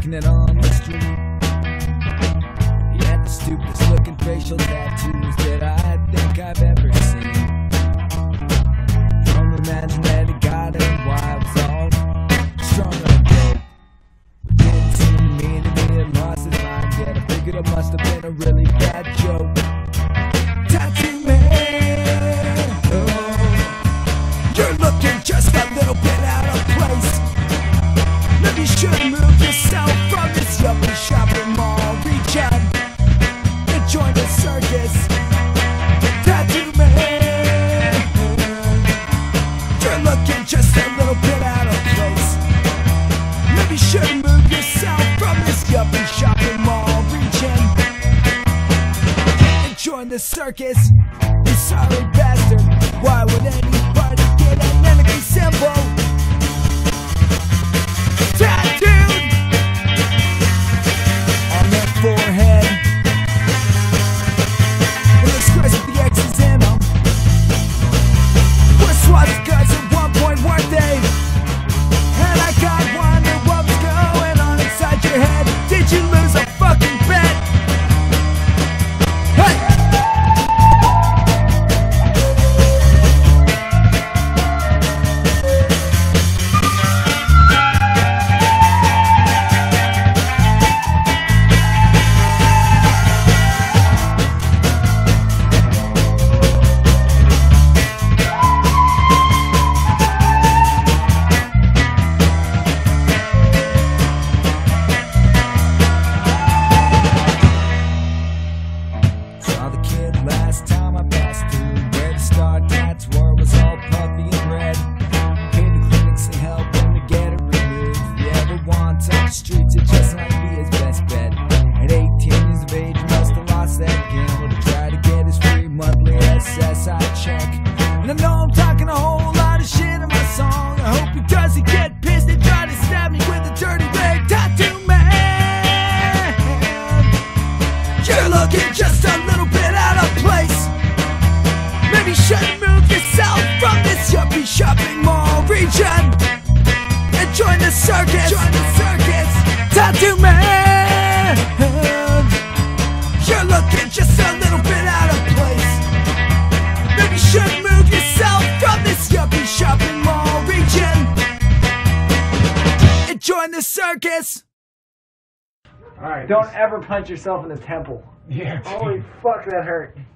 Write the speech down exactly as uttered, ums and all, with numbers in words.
walking it on the street. He had the stupidest looking facial tattoos that I think I've ever seen. From imagine that he got it and why I was all strung on dope. Didn't seem to mean to me, it lost his mind yet. I figured it must have been a really bad joke. Tattoo man, oh, you're looking just a little bit out of place. Maybe you should move yourself from this yuppie shopping mall. Reach out and join the circus. Tattoo man, you're looking just a little bit out of place. Maybe you should move yourself from this yuppie shopping mall. Reach in and join the circus. You sorry bastard, why would anybody get an enemy symbol tattooed on their forehead? It looks crazy with the X's in them. We're swastikas at one point, weren't they? And I got wondering what was going on inside your head. Did you lose a fucking bet? Hey! Saw the kid last time I passed through where the star tats were was all puffy and red. Came to clinics and helped him to get it removed. Yeah, the one touch the streets, it just might be his best bet. At eighteen years of age, he must have lost that gamble to try to get his free monthly S S I check. And I know I'm talking a whole lot of shit in my song. I hope he doesn't get pissed and try to stab me with a dirty rag. Tattoo man, you're looking just a little bit out of place. Maybe you should move yourself from this yuppie shopping mall region and join the circus. Join the circus. Tattoo man, you're looking just a little bit out of place. Maybe you should move yourself from this yuppie shopping mall region and join the circus. Alright. Don't ever punch yourself in the temple. Yeah. Holy fuck, that hurt.